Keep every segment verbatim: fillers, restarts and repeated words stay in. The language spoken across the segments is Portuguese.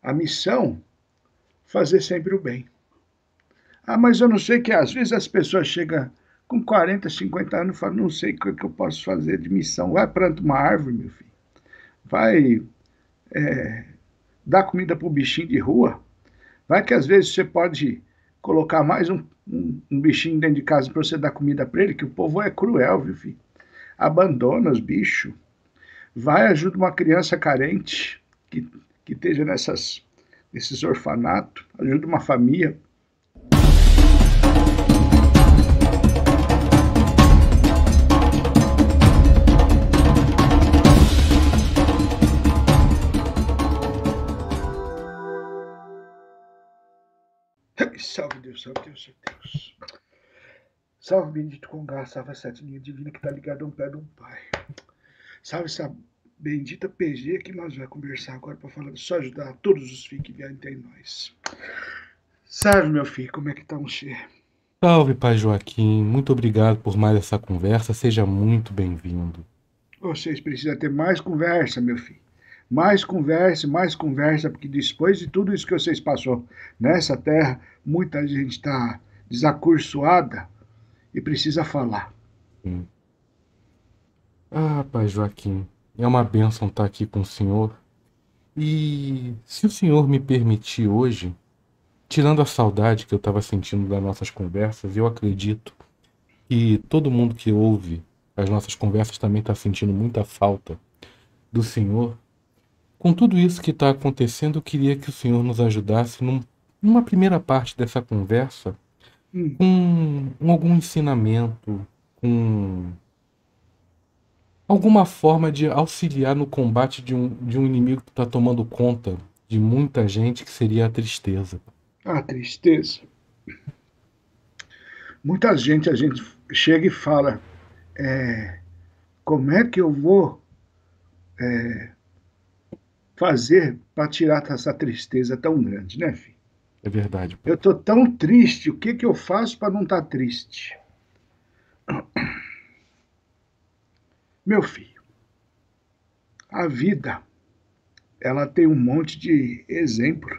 A missão, fazer sempre o bem. Ah, mas eu não sei que às vezes as pessoas chegam com quarenta, cinquenta anos e falam, não sei o que eu posso fazer de missão. Vai planta uma árvore, meu filho. Vai é, dar comida para o bichinho de rua. Vai que às vezes você pode colocar mais um, um, um bichinho dentro de casa para você dar comida para ele, que o povo é cruel, viu, filho? Abandona os bichos. Vai, ajuda uma criança carente que, que esteja nessas, nesses orfanatos, ajuda uma família. Salve Deus, salve Deus, salve Deus. Salve bendito Congá, salve essa linha divina que está ligada a um pé de um pai. Salve essa bendita P G que nós vamos conversar agora para falar só ajudar todos os filhos que vierem ter nós. Salve meu filho, como é que tá um cheiro? Salve, Pai Joaquim. Muito obrigado por mais essa conversa. Seja muito bem-vindo. Vocês precisam ter mais conversa, meu filho. Mais conversa, mais conversa, porque depois de tudo isso que vocês passou nessa terra, muita gente está desacursoada e precisa falar. Sim. Ah, Pai Joaquim, é uma bênção estar aqui com o senhor. E se o senhor me permitir hoje, tirando a saudade que eu estava sentindo das nossas conversas, eu acredito que todo mundo que ouve as nossas conversas também está sentindo muita falta do senhor. Com tudo isso que está acontecendo, eu queria que o senhor nos ajudasse num, numa primeira parte dessa conversa Hum. com algum ensinamento, com alguma forma de auxiliar no combate de um, de um inimigo que está tomando conta de muita gente, que seria a tristeza. A tristeza. Muita gente, a gente chega e fala, é, como é que eu vou é, fazer para tirar essa tristeza tão grande, né, filho? É verdade, Eu pai. tô tão triste, o que que eu faço para não estar tá triste? Meu filho, a vida, ela tem um monte de exemplo.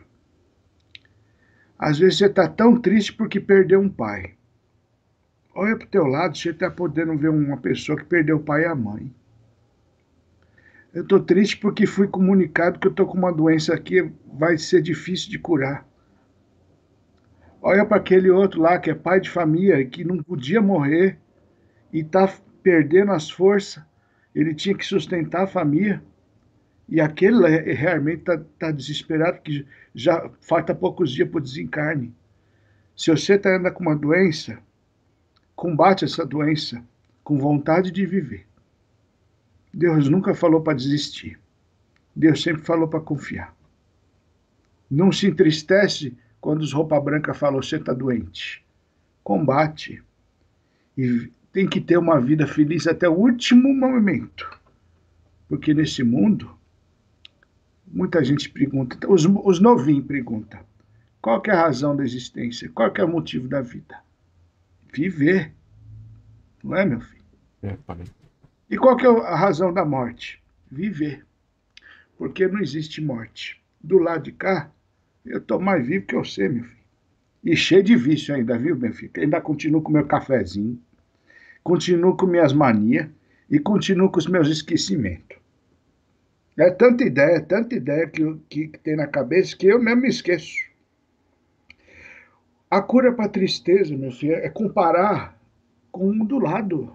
Às vezes você está tão triste porque perdeu um pai. Olha para o teu lado, você está podendo ver uma pessoa que perdeu o pai e a mãe. Eu estou triste porque fui comunicado que eu estou com uma doença que vai ser difícil de curar. Olha para aquele outro lá que é pai de família, que não podia morrer e está perdendo as forças. Ele tinha que sustentar a família. E aquele realmente está tá desesperado, porque já falta poucos dias para o desencarne. Se você está ainda com uma doença, combate essa doença com vontade de viver. Deus nunca falou para desistir. Deus sempre falou para confiar. Não se entristece quando os roupa branca falam você está doente. Combate. E tem que ter uma vida feliz até o último momento. Porque nesse mundo, muita gente pergunta, os, os novinhos perguntam, qual que é a razão da existência? Qual que é o motivo da vida? Viver. Não é, meu filho? É, pai. E qual que é a razão da morte? Viver. Porque não existe morte. Do lado de cá, eu estou mais vivo que você, meu filho. E cheio de vício ainda, viu, meu filho? Ainda continuo com meu cafezinho, continuo com minhas manias e continuo com os meus esquecimentos. É tanta ideia, tanta ideia que, que, que tem na cabeça que eu mesmo me esqueço. A cura para a tristeza, meu filho, é comparar com um do lado.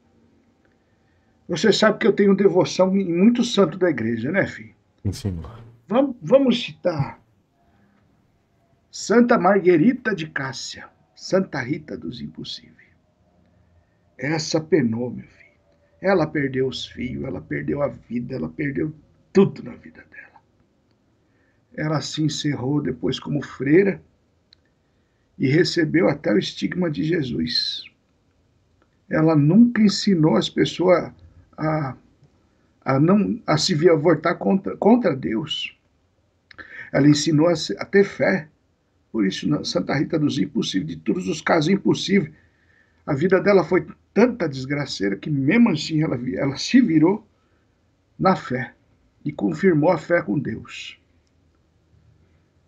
Você sabe que eu tenho devoção em muitos santos da igreja, né, filho? Sim, senhor. Vamos, vamos citar Santa Marguerita de Cássia, Santa Rita dos Impossíveis. Essa penou, meu filho. Ela perdeu os filhos, ela perdeu a vida, ela perdeu tudo na vida dela. Ela se encerrou depois como freira e recebeu até o estigma de Jesus. Ela nunca ensinou as pessoas a, a, não, a se voltar contra, contra Deus. Ela ensinou a, a ter fé. Por isso, Santa Rita dos Impossíveis, de todos os casos impossíveis, a vida dela foi tanta desgraceira que mesmo assim ela, ela se virou na fé e confirmou a fé com Deus.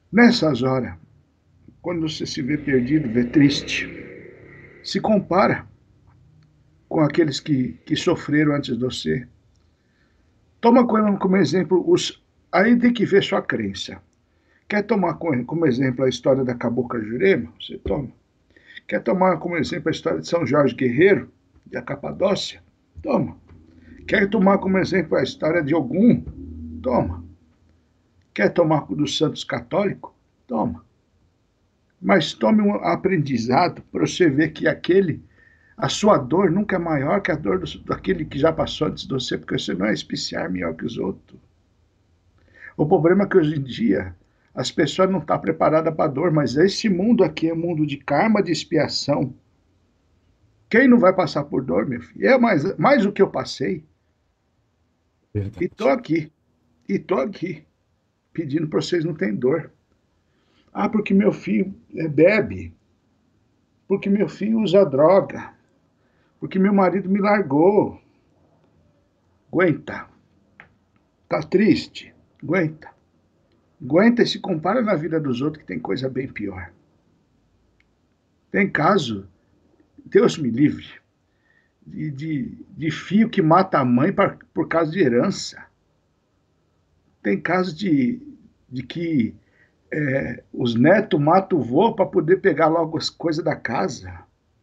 Nessas horas, quando você se vê perdido, vê triste, se compara com aqueles que, que sofreram antes de você. Toma como, como exemplo os. Aí tem que ver sua crença. Quer tomar como, como exemplo a história da Cabocla Jurema? Você toma. Quer tomar como exemplo a história de São Jorge Guerreiro, da Capadócia? Toma. Quer tomar como exemplo a história de Ogum? Toma. Quer tomar dos santos católicos? Toma. Mas tome um aprendizado para você ver que aquele, a sua dor nunca é maior que a dor do, daquele que já passou antes de você, porque você não é especial melhor que os outros. O problema é que hoje em dia as pessoas não estão preparadas para a dor, mas esse mundo aqui é um mundo de karma, de expiação. Quem não vai passar por dor, meu filho? É mais, mais o que eu passei. E estou Verdade. aqui. E estou aqui. Pedindo para vocês não terem dor. Ah, porque meu filho bebe. Porque meu filho usa droga. Porque meu marido me largou. Aguenta. Tá triste? Aguenta. Aguenta e se compara na vida dos outros que tem coisa bem pior. Tem caso, Deus me livre, de, de, de filho que mata a mãe pra, por causa de herança. Tem caso de, de que é, os netos matam o vô para poder pegar logo as coisas da casa.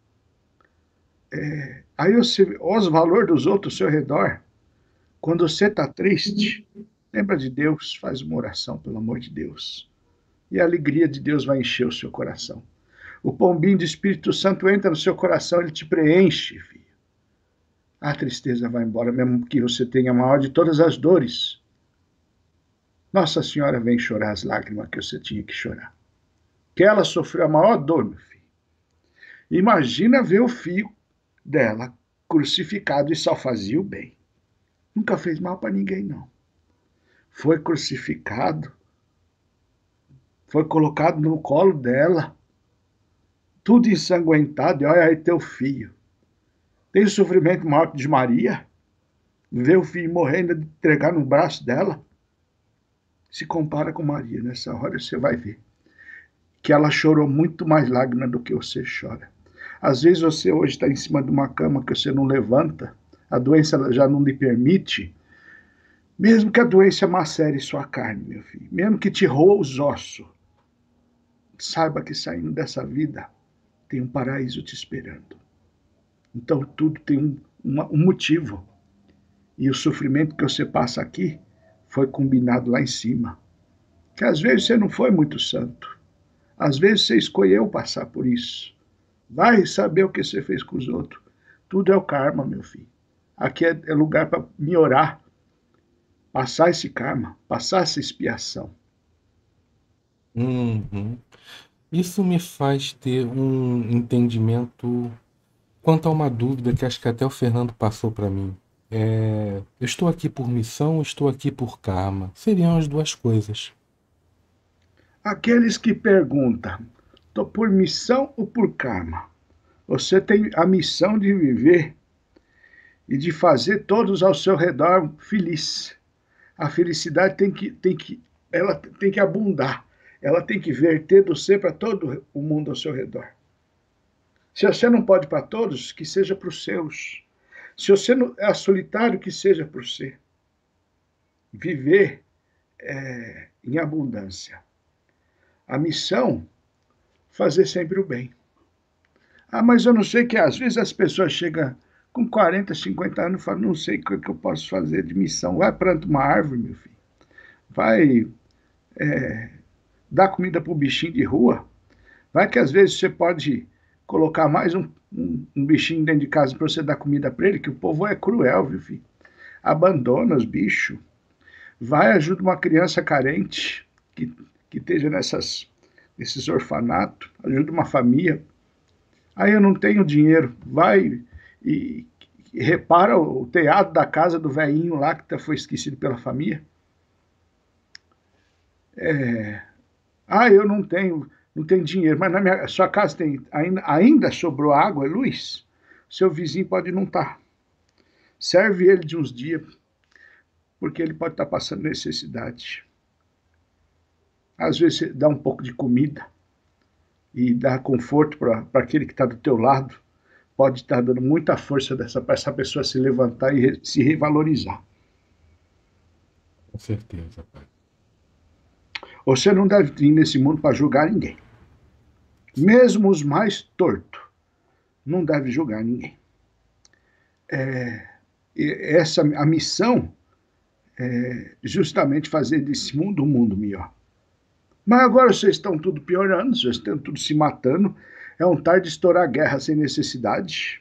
É, aí você, olha os valores dos outros ao seu redor. Quando você está triste, lembra de Deus, faz uma oração, pelo amor de Deus. E a alegria de Deus vai encher o seu coração. O pombinho do Espírito Santo entra no seu coração, ele te preenche, filho. A tristeza vai embora, mesmo que você tenha a maior de todas as dores. Nossa Senhora vem chorar as lágrimas que você tinha que chorar. Que ela sofreu a maior dor, meu filho. Imagina ver o filho dela crucificado e só fazia o bem. Nunca fez mal para ninguém, não. Foi crucificado, foi colocado no colo dela, tudo ensanguentado, e olha aí teu filho. Tem sofrimento maior que de Maria? Ver o filho morrendo e entregar no braço dela? Se compara com Maria, nessa hora você vai ver que ela chorou muito mais lágrimas do que você chora. Às vezes você hoje está em cima de uma cama que você não levanta, a doença já não lhe permite, mesmo que a doença macere sua carne, meu filho, mesmo que te roa os ossos, saiba que saindo dessa vida tem um paraíso te esperando. Então tudo tem um, uma, um motivo. E o sofrimento que você passa aqui foi combinado lá em cima. Que às vezes você não foi muito santo. Às vezes você escolheu passar por isso. Vai saber o que você fez com os outros. Tudo é o karma, meu filho. Aqui é, é lugar para melhorar. Passar esse karma, passar essa expiação. Uhum. Isso me faz ter um entendimento quanto a uma dúvida que acho que até o Fernando passou para mim. É, eu estou aqui por missão, estou aqui por karma. Seriam as duas coisas. Aqueles que perguntam, estou por missão ou por karma? Você tem a missão de viver e de fazer todos ao seu redor felizes. A felicidade tem que, tem que, ela tem que abundar. Ela tem que verter do ser para todo o mundo ao seu redor. Se você não pode para todos, que seja para os seus. Se você não é solitário, que seja para você. Viver é, em abundância. A missão, fazer sempre o bem. Ah, mas eu não sei que às vezes as pessoas chegam com quarenta, cinquenta anos e falam, não sei o que eu posso fazer de missão. Vai planta uma árvore, meu filho. Vai é, dar comida para o bichinho de rua. Vai que às vezes você pode colocar mais um, um, um bichinho dentro de casa para você dar comida para ele, que o povo é cruel, viu, filho? Abandona os bichos. Vai, ajuda uma criança carente que, que esteja nessas, nesses orfanatos. Ajuda uma família. Aí eu não tenho dinheiro. Vai e, e repara o telhado da casa do velhinho lá que foi esquecido pela família. É, ah, eu não tenho, não tenho dinheiro, mas na minha sua casa tem ainda, ainda sobrou água e luz? Seu vizinho pode não estar. Serve ele de uns dias, porque ele pode estar passando necessidade. Às vezes você dá um pouco de comida e dá conforto para aquele que está do teu lado. Pode estar dando muita força para essa pessoa se levantar e re, se revalorizar. Com certeza, pai. Você não deve vir nesse mundo para julgar ninguém. Mesmo os mais tortos, não deve julgar ninguém. É, essa, a missão é justamente fazer desse mundo um mundo melhor. Mas agora vocês estão tudo piorando, vocês estão tudo se matando. É um tarde de estourar guerra sem necessidade.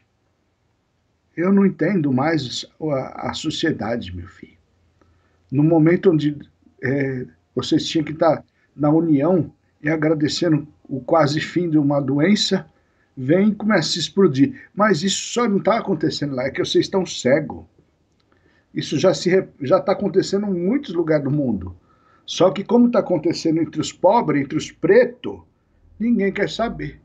Eu não entendo mais a, a sociedade, meu filho. No momento onde é, vocês tinham que estar na união e agradecendo o quase fim de uma doença, vem e começa a se explodir. Mas isso só não está acontecendo lá, é que vocês estão cegos. Isso já está acontecendo em muitos lugares do mundo. Só que como está acontecendo entre os pobres, entre os pretos, ninguém quer saber.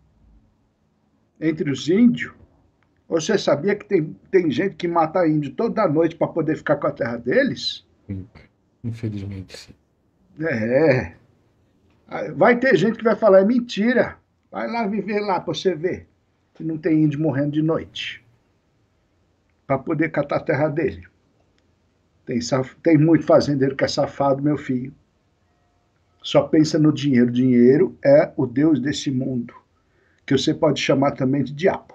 Entre os índios, você sabia que tem, tem gente que mata índio toda noite para poder ficar com a terra deles? Sim, infelizmente, sim. É. Vai ter gente que vai falar, é mentira. Vai lá viver lá para você ver que não tem índio morrendo de noite para poder catar a terra dele. Tem, tem muito fazendeiro que é safado, meu filho. Só pensa no dinheiro. Dinheiro é o Deus desse mundo, que você pode chamar também de diabo.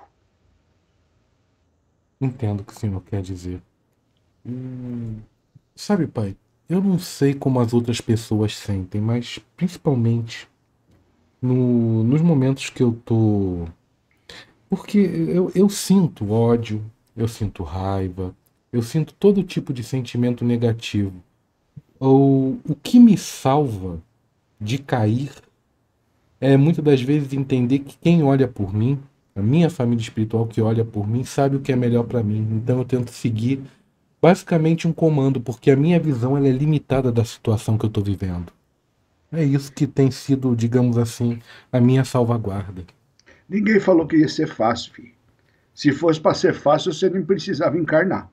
Entendo o que o senhor quer dizer. Hum, sabe, pai, eu não sei como as outras pessoas sentem, mas principalmente no, nos momentos que eu tô... Porque eu, eu sinto ódio, eu sinto raiva, eu sinto todo tipo de sentimento negativo. Ou, o que me salva de cair é muitas das vezes entender que quem olha por mim, a minha família espiritual que olha por mim, sabe o que é melhor para mim. Então eu tento seguir basicamente um comando, porque a minha visão ela é limitada da situação que eu estou vivendo. É isso que tem sido, digamos assim, a minha salvaguarda. Ninguém falou que ia ser fácil, filho. Se fosse para ser fácil, você nem precisava encarnar.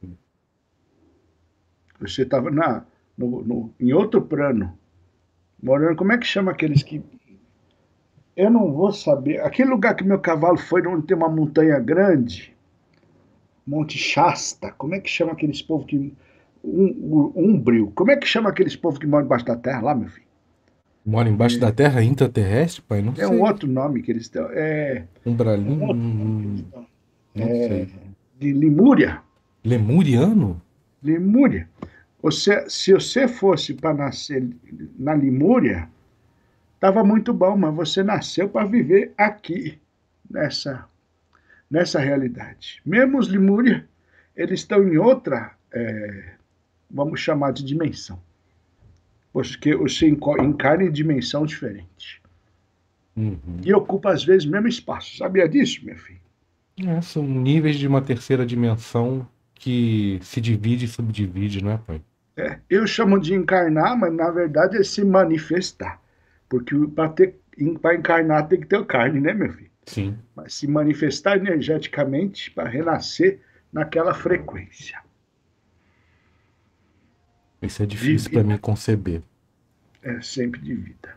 Você estava na, no, no, em outro plano, morando. Como é que chama aqueles que... Eu não vou saber. Aquele lugar que meu cavalo foi, onde tem uma montanha grande, Monte Shasta. Como é que chama aqueles povos que... Um, um, Umbril. Como é que chama aqueles povos que moram embaixo da terra lá, meu filho? Mora embaixo é. da terra intraterrestre, pai? Não é sei. É um outro nome que eles estão. É... Umbralim? Um hum, não é... sei. De Lemúria. Lemuriano? Lemúria. Você, se você fosse para nascer na Lemúria, estava muito bom, mas você nasceu para viver aqui, nessa, nessa realidade. Mesmo os Lemúria, eles estão em outra, é, vamos chamar de dimensão. Porque você encarna em dimensão diferente. Uhum. E ocupa, às vezes, o mesmo espaço. Sabia disso, meu filho? É, são níveis de uma terceira dimensão que se divide e subdivide, não é, pai? É, eu chamo de encarnar, mas na verdade é se manifestar. Porque para encarnar tem que ter carne, né, meu filho? Sim. Mas se manifestar energeticamente para renascer naquela frequência. Isso é difícil para mim conceber. É sempre de vida.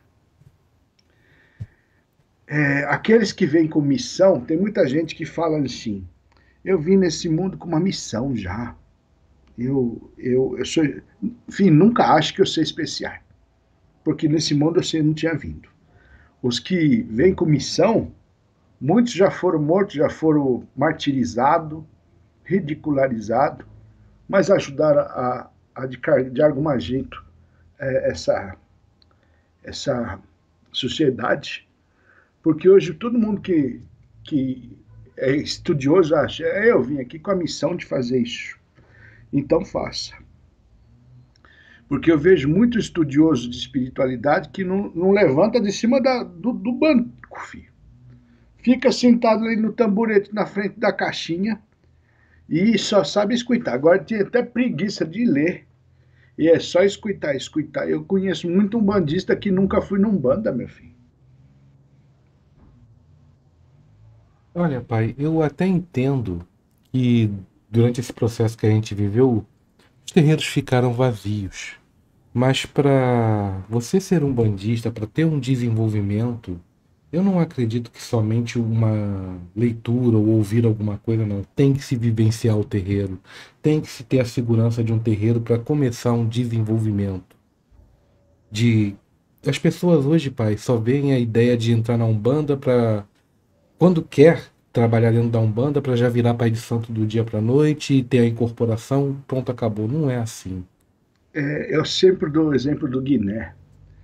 É, aqueles que vêm com missão, tem muita gente que fala assim, eu vim nesse mundo com uma missão já. Eu, eu, eu sou, enfim, nunca acho que eu sou especial. Porque nesse mundo você não tinha vindo. Os que vêm com missão, muitos já foram mortos, já foram martirizados, ridicularizados, mas ajudaram a, a de, de algum jeito é, essa, essa sociedade. Porque hoje todo mundo que, que é estudioso acha, é, eu vim aqui com a missão de fazer isso. Então faça. Porque eu vejo muito estudioso de espiritualidade que não, não levanta de cima da, do, do banco, filho. Fica sentado ali no tamborete na frente da caixinha e só sabe escutar. Agora tem até preguiça de ler. E é só escutar, escutar. Eu conheço muito um bandista que nunca fui num banda, meu filho. Olha, pai, eu até entendo que durante esse processo que a gente viveu, os terreiros ficaram vazios. Mas para você ser um bandista, para ter um desenvolvimento, eu não acredito que somente uma leitura ou ouvir alguma coisa, não. Tem que se vivenciar o terreiro. Tem que se ter a segurança de um terreiro para começar um desenvolvimento. De As pessoas hoje, pai, só veem a ideia de entrar na Umbanda para quando quer trabalhar dentro da Umbanda para já virar pai de santo do dia para noite e ter a incorporação, pronto, acabou. Não é assim. É, eu sempre dou o exemplo do Guiné.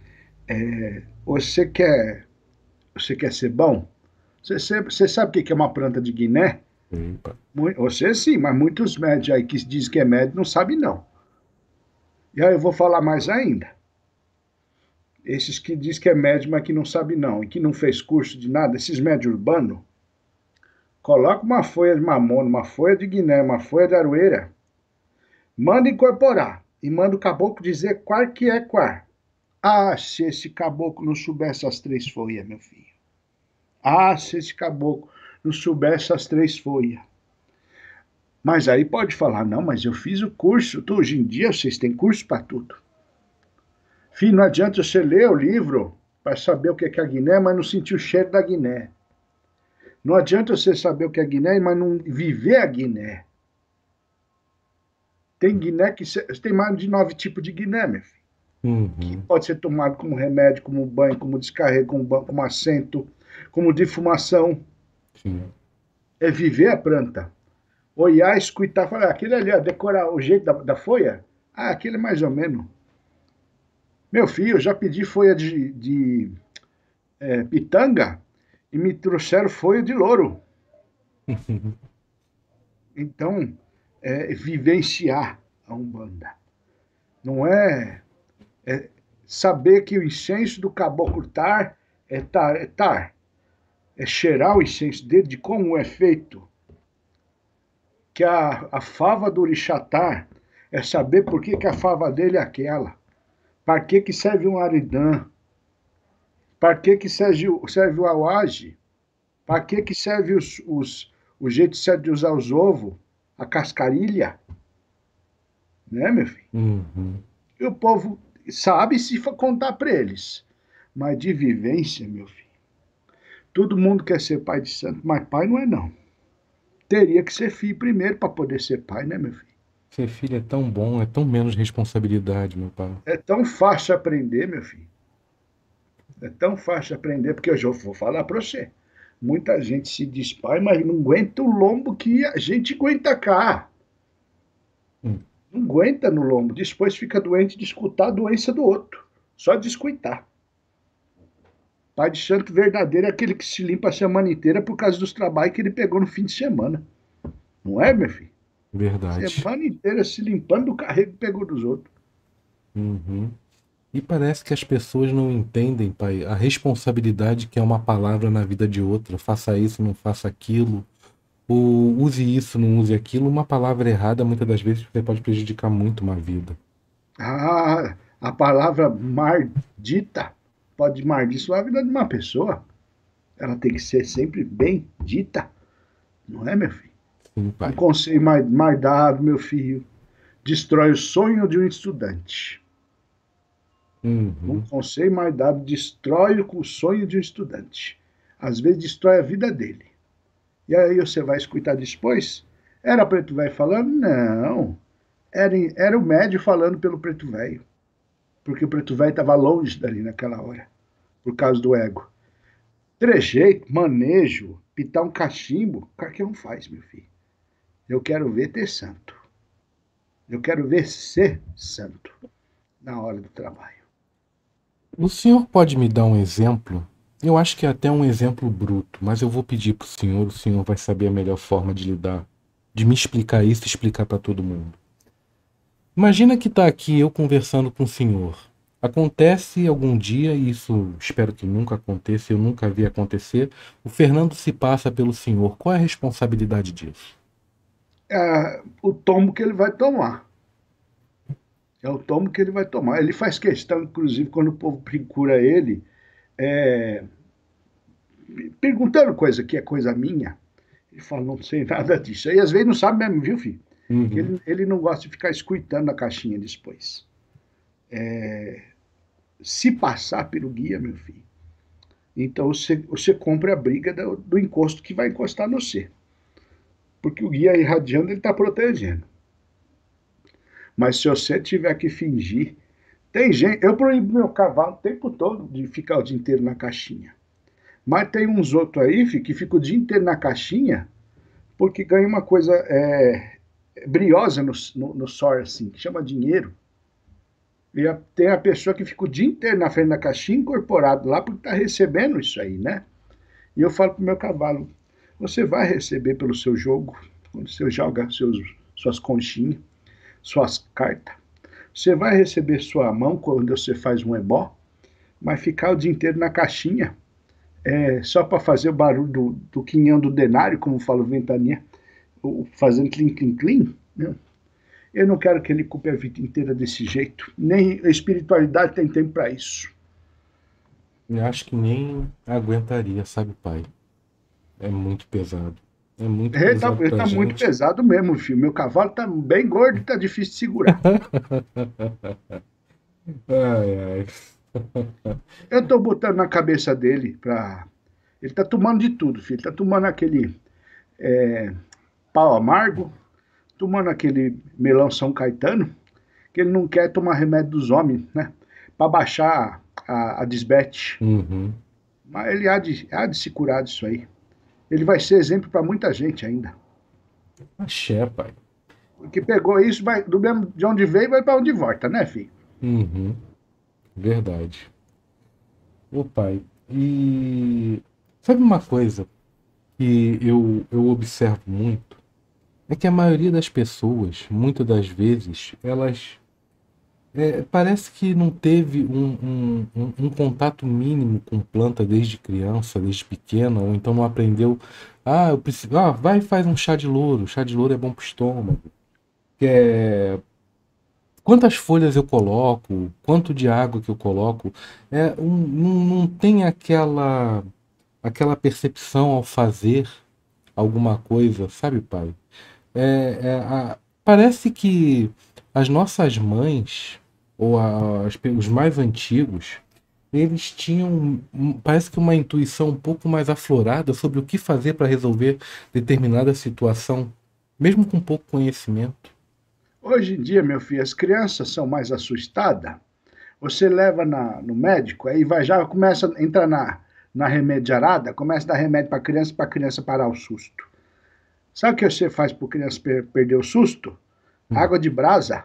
Você quer, você quer ser bom? Você, sempre, você sabe o que é uma planta de Guiné? Epa. Você sim, mas muitos médios aí que dizem que é médio não sabem não. E aí eu vou falar mais ainda. Esses que dizem que é médio, mas que não sabe não, e que não fez curso de nada, esses médios urbanos, coloca uma folha de mamona, uma folha de Guiné, uma folha de aroeira, manda incorporar e manda o caboclo dizer qual que é qual. Ah, se esse caboclo não soubesse as três folhas, meu filho. Ah, se esse caboclo não soubesse as três folhas. Mas aí pode falar, não, mas eu fiz o curso. Hoje em dia vocês têm curso para tudo. Filho, não adianta você ler o livro para saber o que é a Guiné, mas não sentir o cheiro da Guiné. Não adianta você saber o que é Guiné, mas não viver a Guiné. Tem Guiné que tem mais de nove tipos de Guiné, meu filho. Que Uhum. pode ser tomado como remédio, como banho, como descarrego, como, como assento, como defumação. Sim. É viver a planta. Olhar, escutar, falar, ah, aquele ali, ó, decorar o jeito da, da folha. Ah, aquele é mais ou menos. Meu filho, eu já pedi folha de, de é, pitanga e me trouxeram folha de louro. Então, é vivenciar a Umbanda. Não é, é saber que o incenso do caboclo tar é tar, é tar. É cheirar o incenso dele, de como é feito. Que a, a fava do orixá tar é saber por que, que a fava dele é aquela. Para que, que serve um aridã? Para que, que serve, serve o auage? Para que, que serve os, os, o jeito certo de usar os ovos? A cascarilha? Né, meu filho? Uhum. E o povo sabe se for contar para eles. Mas de vivência, meu filho. Todo mundo quer ser pai de santo, mas pai não é não. Teria que ser filho primeiro para poder ser pai, né, meu filho? Ser filho é tão bom, é tão menos responsabilidade, meu pai. É tão fácil aprender, meu filho. É tão fácil aprender, porque eu já vou falar para você. Muita gente se diz pai, mas não aguenta o lombo que a gente aguenta cá. Hum. Não aguenta no lombo. Depois fica doente de escutar a doença do outro. Só de escutar. Pai de santo verdadeiro é aquele que se limpa a semana inteira por causa dos trabalhos que ele pegou no fim de semana. Não é, meu filho? Verdade. Semana inteira se limpando do carrego que pegou dos outros. Uhum. E parece que as pessoas não entendem, pai, a responsabilidade que é uma palavra na vida de outra. Faça isso, não faça aquilo. Ou use isso, não use aquilo. Uma palavra errada, muitas das vezes, você pode prejudicar muito uma vida. Ah, a palavra maldita pode maldiçoar a vida de uma pessoa. Ela tem que ser sempre bem dita. Não é, meu filho? Sim, Um pai. conselho mais, mais dado, meu filho, destrói o sonho de um estudante. Um Uhum. conselho mais dado destrói o sonho de um estudante. Às vezes destrói a vida dele. E aí você vai escutar depois? Era preto velho falando? Não. Era, era o médio falando pelo preto velho. Porque o preto velho estava longe dali naquela hora. Por causa do ego. Trejeito, manejo, pitar um cachimbo, qualquer um faz, meu filho. Eu quero ver ter santo. Eu quero ver ser santo na hora do trabalho. O senhor pode me dar um exemplo? Eu acho que é até um exemplo bruto, mas eu vou pedir para o senhor, o senhor vai saber a melhor forma de lidar, de me explicar isso e explicar para todo mundo. Imagina que está aqui eu conversando com o senhor. Acontece algum dia, e isso espero que nunca aconteça, eu nunca vi acontecer, o Fernando se passa pelo senhor. Qual é a responsabilidade disso? É o tombo que ele vai tomar. É o tombo que ele vai tomar. Ele faz questão, inclusive, quando o povo procura ele, é, perguntando coisa que é coisa minha. Ele fala, não sei nada disso. Aí às vezes não sabe mesmo, viu, filho? Que Uhum. ele, ele não gosta de ficar escutando a caixinha depois. Se passar pelo guia, meu filho, então você, você compra a briga do, do encosto que vai encostar no você. Porque o guia irradiando, ele está protegendo. Mas se você tiver que fingir... Tem gente... Eu proíbo meu cavalo o tempo todo de ficar o dia inteiro na caixinha. Mas tem uns outros aí, filho, que ficam o dia inteiro na caixinha porque ganha uma coisa é, briosa no, no, no S O R, assim, que chama dinheiro. E a, tem a pessoa que fica o dia inteiro na frente da caixinha, incorporado lá, porque está recebendo isso aí, né? E eu falo pro meu cavalo, você vai receber pelo seu jogo, quando você joga seus, suas conchinhas, suas cartas. Você vai receber sua mão quando você faz um ebó, mas ficar o dia inteiro na caixinha, é, só para fazer o barulho do, do quinhão do denário, como fala o Ventania, fazendo clim, clim, clim, né? Eu não quero que ele culpe a vida inteira desse jeito. Nem a espiritualidade tem tempo para isso. Eu acho que nem aguentaria, sabe, pai? É muito pesado. É muito Ele tá, pesado ele pra tá muito gente. pesado mesmo, filho. Meu cavalo tá bem gordo e tá difícil de segurar. Ai, ai. Eu tô botando na cabeça dele pra... Ele tá tomando de tudo, filho. Tá tomando aquele é, pau amargo, tomando aquele melão São Caetano, que ele não quer tomar remédio dos homens, né? Pra baixar a, a desbete. Uhum. Mas ele há de, há de se curar disso aí. Ele vai ser exemplo para muita gente ainda. Axé, pai. Porque pegou isso, vai, do mesmo de onde veio, vai para onde volta, né, filho? Uhum. Verdade. Ô, pai, e sabe uma coisa que eu, eu observo muito? É que a maioria das pessoas, muitas das vezes, elas é, parece que não teve um, um, um, um contato mínimo com planta desde criança, desde pequena, ou então não aprendeu. Ah, eu preciso. Ah, vai e faz um chá de louro. Chá de louro é bom pro estômago. Que é quantas folhas eu coloco, quanto de água que eu coloco, é, um, não, não tem aquela, aquela percepção ao fazer alguma coisa, sabe, pai? É, é, a- parece que as nossas mães, ou a- as pe- os mais antigos, eles tinham, um- parece que uma intuição um pouco mais aflorada sobre o que fazer para resolver determinada situação, mesmo com pouco conhecimento. Hoje em dia, meu filho, as crianças são mais assustadas. Você leva na, no médico, aí vai já começa a entrar na, na remediarada, começa a dar remédio para criança, para a criança parar o susto. Sabe o que você faz para a criança per perder o susto? Hum. Água de brasa.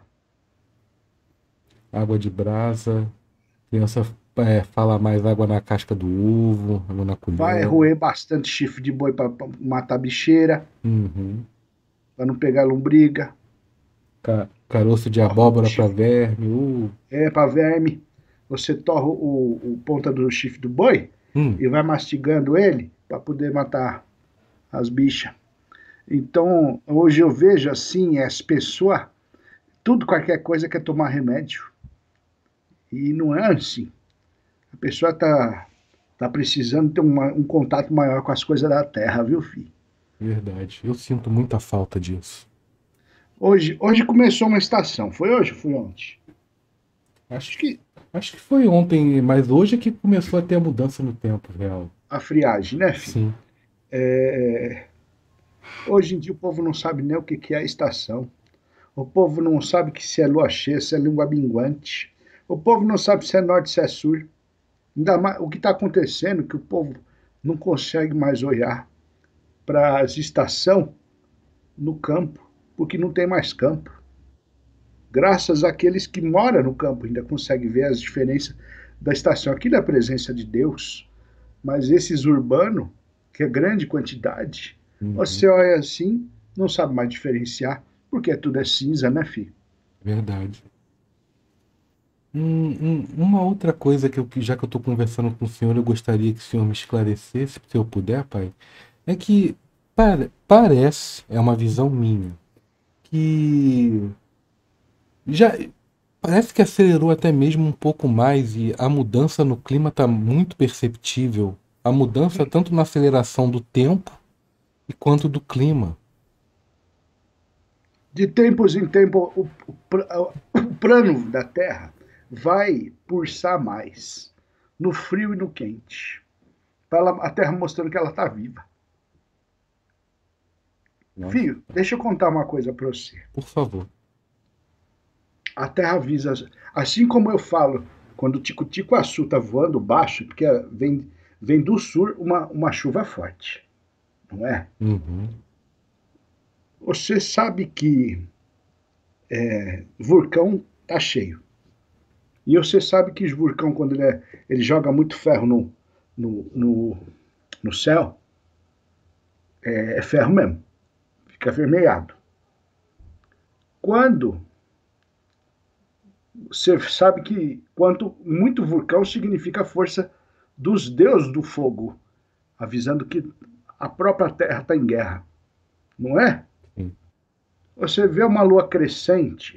Água de brasa, criança é, fala mais água na casca do ovo, água na Vai colher. roer bastante chifre de boi para matar a bicheira, Uhum. para não pegar lombriga. Ca- caroço de Torra o abóbora para chifre, verme. Uh. é para verme. Você torra o, o ponta do chifre do boi Hum. e vai mastigando ele para poder matar as bichas. Então, hoje eu vejo assim, as pessoas, tudo, qualquer coisa quer tomar remédio. E não é assim. A pessoa está tá precisando ter uma, um contato maior com as coisas da terra, viu, filho? Verdade. Eu sinto muita falta disso. Hoje, hoje começou uma estação. Foi hoje ou foi ontem? Acho, Acho que acho que foi ontem, mas hoje é que começou a ter a mudança no tempo real. a friagem, né, filho? Sim. É, hoje em dia o povo não sabe nem o que, que é a estação. O povo não sabe que se é lua cheia, se é lua minguante. O povo não sabe se é norte, se é sul. Ainda mais, o que está acontecendo é que o povo não consegue mais olhar para as estações no campo, porque não tem mais campo. Graças àqueles que moram no campo ainda conseguem ver as diferenças da estação. Aquilo é a presença de Deus. Mas esses urbanos, que é grande quantidade, Uhum. você olha assim, não sabe mais diferenciar, porque tudo é cinza, né, filho? Verdade. Um- um- uma outra coisa que eu, que já que eu estou conversando com o senhor, eu gostaria que o senhor me esclarecesse, se eu puder, pai, é que pare- parece, é uma visão minha, que já parece que acelerou até mesmo um pouco mais e a mudança no clima está muito perceptível. A mudança tanto na aceleração do tempo e quanto do clima. De tempos em tempos, o, o, o plano da Terra vai pulsar mais, no frio e no quente. Tá ela, a Terra mostrando que ela está viva. Nossa, Filho, deixa eu contar uma coisa para você. por favor. A Terra avisa, assim como eu falo, quando o Tico-Tico-Açu está voando baixo, porque vem, vem do sul uma, uma chuva forte, não é? Uhum. Você sabe que é, vulcão tá cheio. E você sabe que o vulcão, quando ele, é, ele joga muito ferro no, no, no, no céu, é, é ferro mesmo. Fica avermelhado. Quando você sabe que quanto muito vulcão significa a força dos deuses do fogo, avisando que a própria Terra está em guerra, não é? Sim. Você vê uma lua crescente,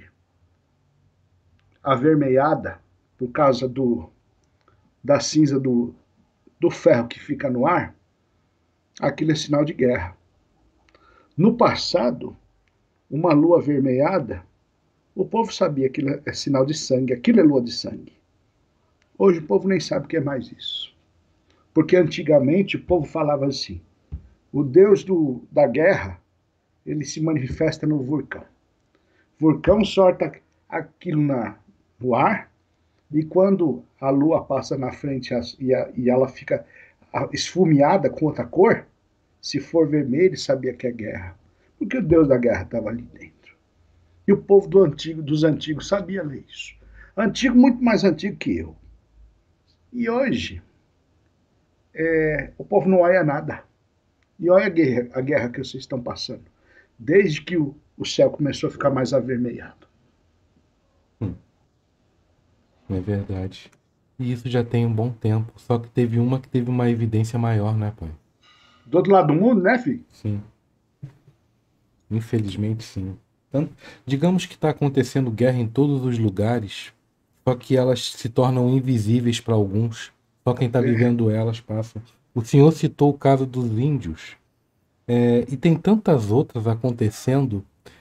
avermelhada, por causa do, da cinza do, do ferro que fica no ar, aquilo é sinal de guerra. No passado, uma lua avermelhada, o povo sabia que aquilo é sinal de sangue, aquilo é lua de sangue. Hoje o povo nem sabe o que é mais isso. Porque antigamente o povo falava assim, o deus do, da guerra, ele se manifesta no vulcão. O vulcão solta aquilo na, no ar, e quando a lua passa na frente e, a, e ela fica esfumeada com outra cor, se for vermelho, ele sabia que é guerra. Porque o deus da guerra estava ali dentro. E o povo do antigo, dos antigos sabia ler isso. Antigo, muito mais antigo que eu. E hoje, é, o povo não olha nada. E olha a guerra, a guerra que vocês estão passando. Desde que o, o céu começou a ficar mais avermelhado. Hum, é verdade. E isso já tem um bom tempo. Só que teve uma que teve uma evidência maior, né, pai? Do outro lado do mundo, né, filho? Sim. Infelizmente, sim. Tanto, digamos que está acontecendo guerra em todos os lugares, só que elas se tornam invisíveis para alguns. Só quem está É, vivendo elas passa. O senhor citou o caso dos índios. É, e tem tantas outras acontecendo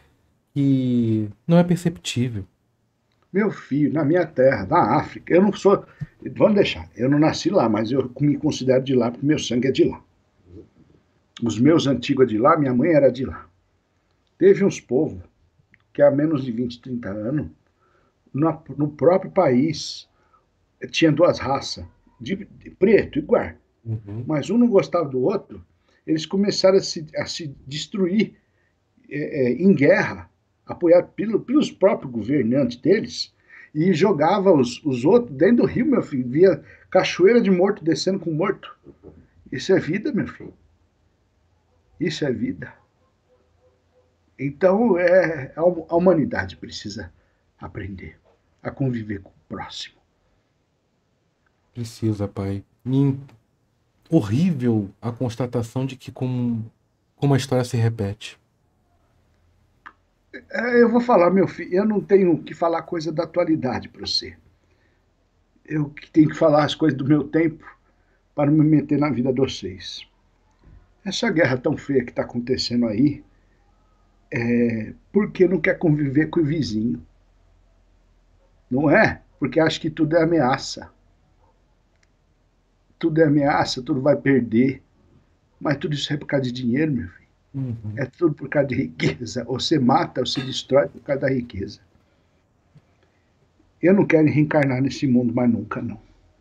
que não é perceptível. meu filho, na minha terra, na África, eu não sou. Vamos deixar, eu não nasci lá, mas eu me considero de lá, porque meu sangue é de lá. Os meus antigos é de lá, minha mãe era de lá. Teve uns povos que há menos de vinte, trinta anos, no, no próprio país, tinha duas raças, de, de preto, igual. Uhum. Mas um não gostava do outro, eles começaram a se, a se destruir é, é, em guerra, apoiado pelo, pelos próprios governantes deles, e jogava os, os outros dentro do rio, meu filho. Via cachoeira de morto descendo com morto. Isso é vida, meu filho. Isso é vida. Então, é, a humanidade precisa aprender a conviver com o próximo. Precisa, pai. E horrível a constatação de que como, como a história se repete. É, eu vou falar, meu filho, eu não tenho que falar coisa da atualidade para você. Eu tenho que falar as coisas do meu tempo para não me meter na vida de vocês. Essa guerra tão feia que está acontecendo aí, é porque não quer conviver com o vizinho. Não é? Porque acha que tudo é ameaça. Tudo é ameaça, tudo vai perder. Mas tudo isso é por causa de dinheiro, meu filho. Uhum. É tudo por causa de riqueza. Ou você mata, ou você destrói por causa da riqueza. Eu não quero reencarnar nesse mundo mais nunca, não.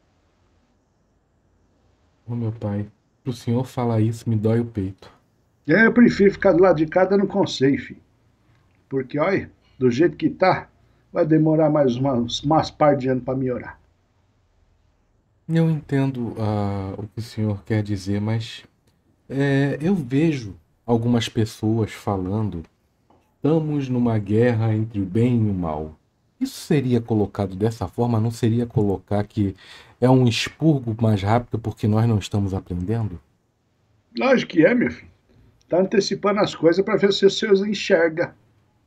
Ô, meu pai, pro senhor falar isso me dói o peito. Eu prefiro ficar do lado de cada no conselho, filho. Porque, olha, do jeito que tá, vai demorar mais umas, umas par de anos para melhorar. Eu entendo ah, o que o senhor quer dizer, mas é, eu vejo algumas pessoas falando: estamos numa guerra entre o bem e o mal. Isso seria colocado dessa forma? Não seria colocar que é um expurgo mais rápido porque nós não estamos aprendendo? Lógico que é, meu filho. Tá antecipando as coisas para ver se os seus enxerga.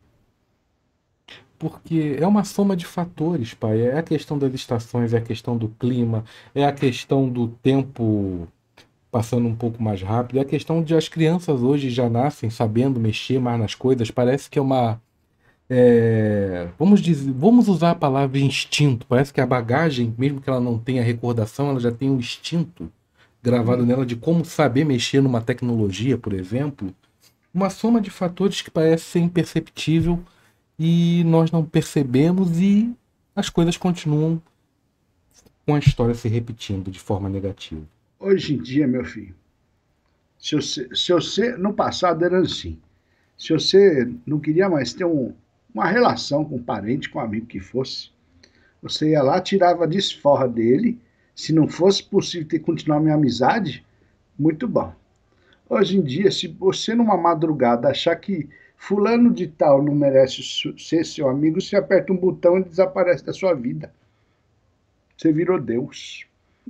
Porque é uma soma de fatores, pai. É a questão das estações, é a questão do clima, é a questão do tempo passando um pouco mais rápido, é a questão de as crianças hoje já nascem sabendo mexer mais nas coisas. Parece que é uma é, vamos dizer, vamos usar a palavra instinto. Parece que a bagagem, mesmo que ela não tenha recordação, ela já tem um instinto gravado Hum. nela de como saber mexer numa tecnologia, por exemplo. Uma soma de fatores que parece ser imperceptível e nós não percebemos e as coisas continuam com a história se repetindo de forma negativa. Hoje em dia, meu filho, se você, se você no passado era assim, se você não queria mais ter um, uma relação com um parente, com um amigo que fosse, você ia lá, tirava a desforra dele. Se não fosse possível ter continuar a minha amizade, muito bom. Hoje em dia, se você numa madrugada achar que fulano de tal não merece ser seu amigo, você aperta um botão e desaparece da sua vida. Você virou Deus.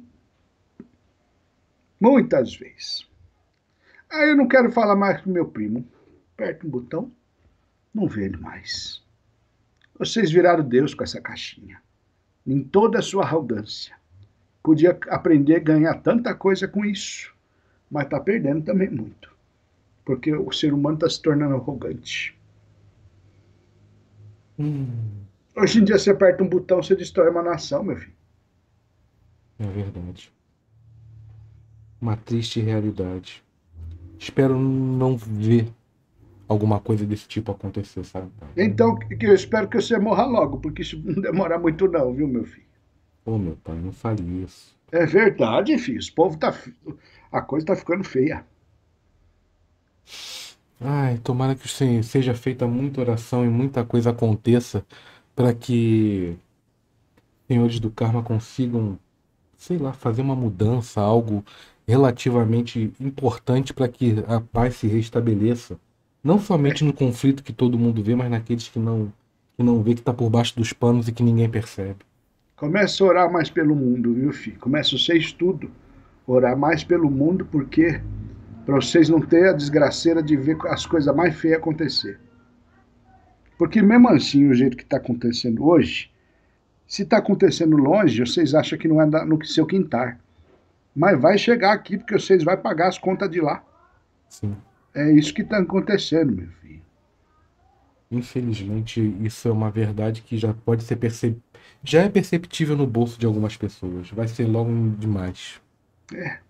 Muitas vezes. Aí eu não quero falar mais com meu primo. Aperta um botão, não vê ele mais. Vocês viraram Deus com essa caixinha. Em toda a sua arrogância. Podia aprender a ganhar tanta coisa com isso, mas está perdendo também muito. Porque o ser humano está se tornando arrogante. Hum, Hoje em dia você aperta um botão, você destrói uma nação, meu filho. é verdade. Uma triste realidade. Espero não ver alguma coisa desse tipo acontecer, sabe? Então, que eu espero que você morra logo, porque isso não demora muito não, viu, meu filho? Ô, meu pai, não fale isso. É verdade, filho. Os povo tá, a coisa tá ficando feia. Ai, tomara que se- seja feita muita oração e muita coisa aconteça para que senhores do karma consigam, sei lá, fazer uma mudança, algo relativamente importante para que a paz se restabeleça. Não somente no conflito que todo mundo vê, mas naqueles que não, que não vê, que está por baixo dos panos e que ninguém percebe. Começa a orar mais pelo mundo, viu, filho? Começa o seu estudo. Orar mais pelo mundo, porque para vocês não terem a desgraceira de ver as coisas mais feias acontecer. Porque mesmo assim, o jeito que está acontecendo hoje, se está acontecendo longe, vocês acham que não é no seu quintal. Mas vai chegar aqui, porque vocês vão pagar as contas de lá. Sim. É isso que está acontecendo, meu filho. Infelizmente, isso é uma verdade que já pode ser perceb... já é perceptível no bolso de algumas pessoas. Vai ser logo demais. É.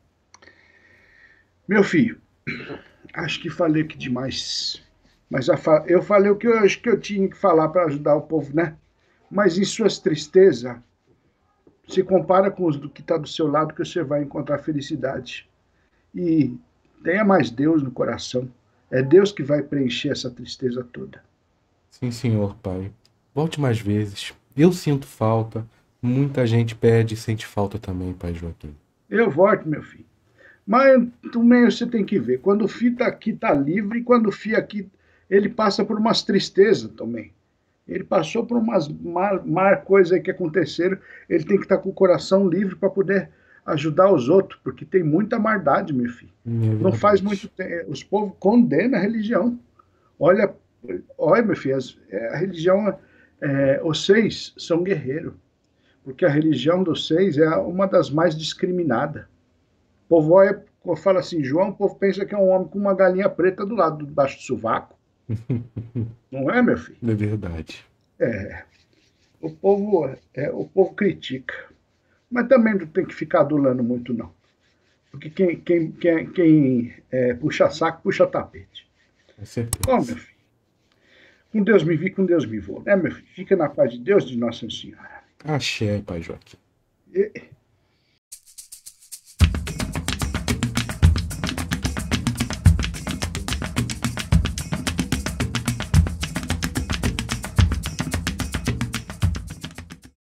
Meu filho, acho que falei que demais. Mas eu falei o que eu acho que eu tinha que falar para ajudar o povo, né? Mas em suas tristezas, se compara com os do que está do seu lado, que você vai encontrar felicidade. E tenha mais Deus no coração. É Deus que vai preencher essa tristeza toda. Sim, senhor, pai. Volte mais vezes. Eu sinto falta. Muita gente pede e sente falta também, pai Joaquim. Eu volto, meu filho. Mas também você tem que ver. Quando o filho está aqui, está livre. E quando o filho aqui, ele passa por umas tristezas também. Ele passou por umas mar, mar coisas que aconteceram. Ele tem que estar com o coração livre para poder ajudar os outros, porque tem muita maldade, meu filho. É Não faz verdade. muito tempo. Os povos condenam a religião. Olha, olha, meu filho, a religião, é, os seis são guerreiros, porque a religião dos seis é uma das mais discriminadas. O povo olha, fala assim, João, o povo pensa que é um homem com uma galinha preta do lado, debaixo do sovaco. Não é, meu filho? É verdade. É, o povo, é, o povo critica. Mas também não tem que ficar adulando muito, não. Porque quem, quem, quem, quem é, puxa saco, puxa tapete. Com Bom, meu certeza. filho, com Deus me vi, com Deus me vou. Né, meu filho? Fica na paz de Deus, de Nossa Senhora. Axé, pai Joaquim. E,